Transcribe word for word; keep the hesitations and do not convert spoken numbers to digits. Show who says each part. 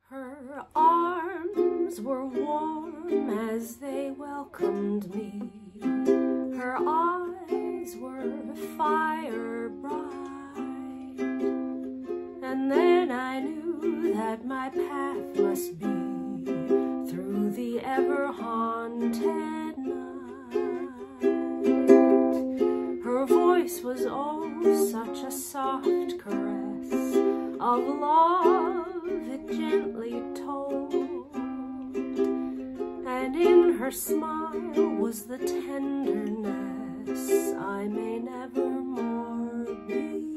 Speaker 1: Her arms were warm as they welcomed me. Her eyes were fire bright. And then I knew that my path must be through the ever-haunted night. Her voice was oh such a soft caress of love it gently told, and in her smile was the tenderness I may never more be.